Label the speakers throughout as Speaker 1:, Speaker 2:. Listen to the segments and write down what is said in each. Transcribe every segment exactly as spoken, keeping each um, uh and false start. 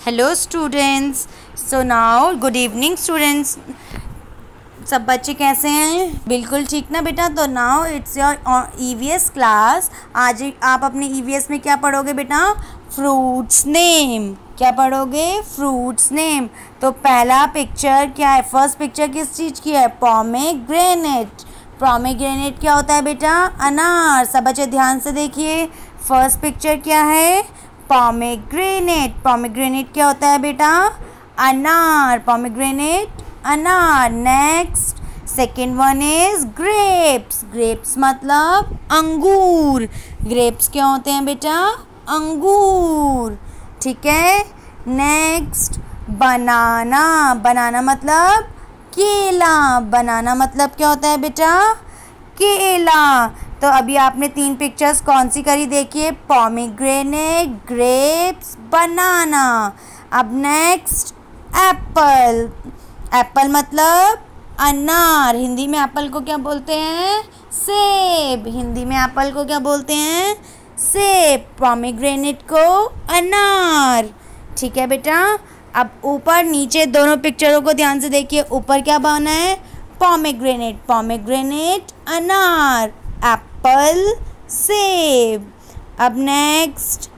Speaker 1: Hello students. So now good evening students. सब बच्चे कैसे हैं? बिल्कुल ठीक ना बेटा। तो now it's your EVS class. आज आप अपने ईवीएस में क्या पढ़ोगे बेटा? Fruits name. क्या पढ़ोगे? Fruits name. तो पहला पिक्चर क्या है? फर्स्ट पिक्चर किस चीज़ की है? पोमेग्रेनेट। पोमेग्रेनेट क्या होता है बेटा? अनार। सब बच्चे ध्यान से देखिए। फर्स्ट पिक्चर क्या है? पोमेग्रेनेट। पोमेग्रेनेट क्या होता है बेटा? अनार। पोमेग्रेनेट अनार। Next second one is grapes. Grapes मतलब अंगूर। ग्रेप्स क्या होते हैं बेटा? अंगूर। ठीक है। नेक्स्ट बनाना। बनाना मतलब केला। बनाना मतलब क्या होता है बेटा? केला। तो अभी आपने तीन पिक्चर्स कौन सी करी देखिए? Pomegranate, grapes, banana. अब नेक्स्ट एप्पल। एप्पल मतलब अनार। हिंदी में एप्पल को क्या बोलते हैं? सेब। हिंदी में एप्पल को क्या बोलते हैं? सेब। पोमेग्रेनेट को अनार। ठीक है बेटा। अब ऊपर नीचे दोनों पिक्चरों को ध्यान से देखिए। ऊपर क्या बना है? पोमेग्रेनेट। पोमेग्रेनेट अनार, एप्पल, सेब। अब नेक्स्ट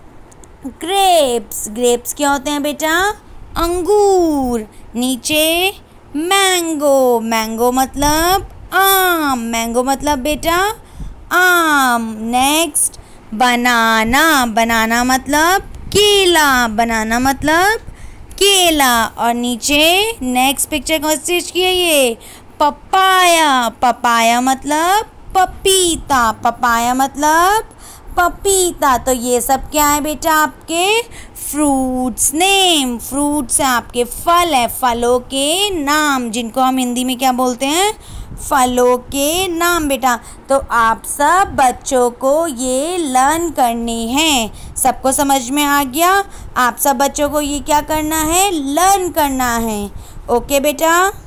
Speaker 1: ग्रेप्स। ग्रेप्स क्या होते हैं बेटा? अंगूर। नीचे मैंगो। मैंगो मतलब आम। मैंगो मतलब बेटा आम। नेक्स्ट बनाना। बनाना मतलब केला। बनाना मतलब केला। और नीचे नेक्स्ट पिक्चर कौन सी चीज़ की है ये? पपाया। पपाया मतलब पपीता। पपाया मतलब पपीता। तो ये सब क्या है बेटा? आपके फ्रूट्स नेम। फ्रूट्स हैं आपके, फल है, फलों के नाम, जिनको हम हिंदी में क्या बोलते हैं? फलों के नाम बेटा। तो आप सब बच्चों को ये लर्न करने हैं। सबको समझ में आ गया? आप सब बच्चों को ये क्या करना है? लर्न करना है। ओके बेटा।